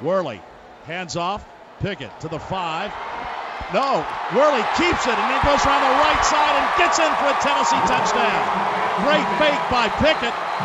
Worley, hands off, Pickett to the 5. No, Worley keeps it, and then goes around the right side and gets in for a Tennessee touchdown. Great fake by Pickett.